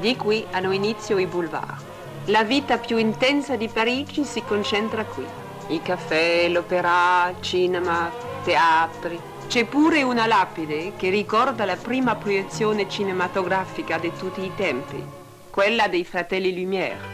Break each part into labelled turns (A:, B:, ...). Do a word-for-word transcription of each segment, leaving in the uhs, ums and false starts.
A: Di qui hanno inizio i boulevard. La vita più intensa di Parigi si concentra qui. I caffè, l'opera, cinema, teatri. C'è pure una lapide che ricorda la prima proiezione cinematografica di tutti i tempi, quella dei fratelli Lumière.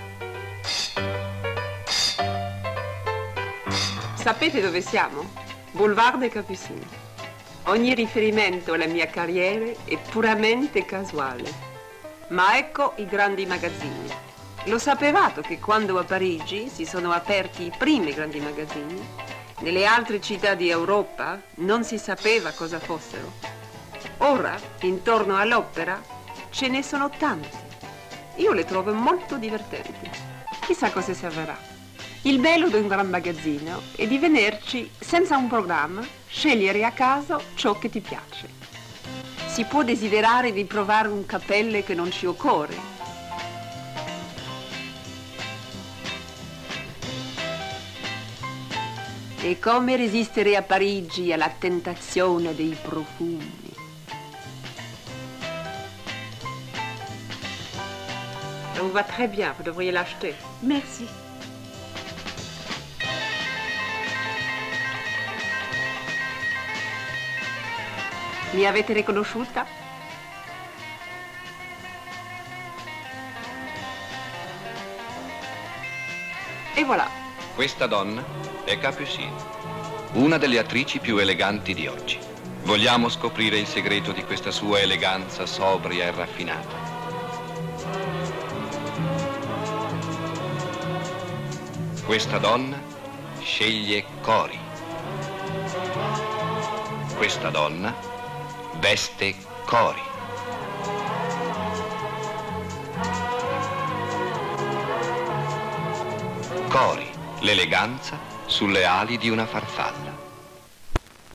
A: Sapete dove siamo? Boulevard des Capucines. Ogni riferimento alla mia carriera è puramente casuale. Ma ecco i grandi magazzini. Lo sapevate che quando a Parigi si sono aperti i primi grandi magazzini, nelle altre città di Europa non si sapeva cosa fossero? Ora, intorno all'opera, ce ne sono tanti. Io le trovo molto divertenti. Chissà cosa servirà. Il bello di un gran magazzino è di venirci senza un programma, scegliere a caso ciò che ti piace. Si può desiderare di provare un cappello che non ci occorre. E come resistere a Parigi alla tentazione dei profumi? Ça vous va très bien, vous devriez l'acheter.
B: Merci.
A: Mi avete riconosciuta? E voilà.
C: Questa donna è Capucine, una delle attrici più eleganti di oggi. Vogliamo scoprire il segreto di questa sua eleganza sobria e raffinata. Questa donna sceglie Cori. Questa donna veste Cori. Cori, l'eleganza sulle ali di una farfalla.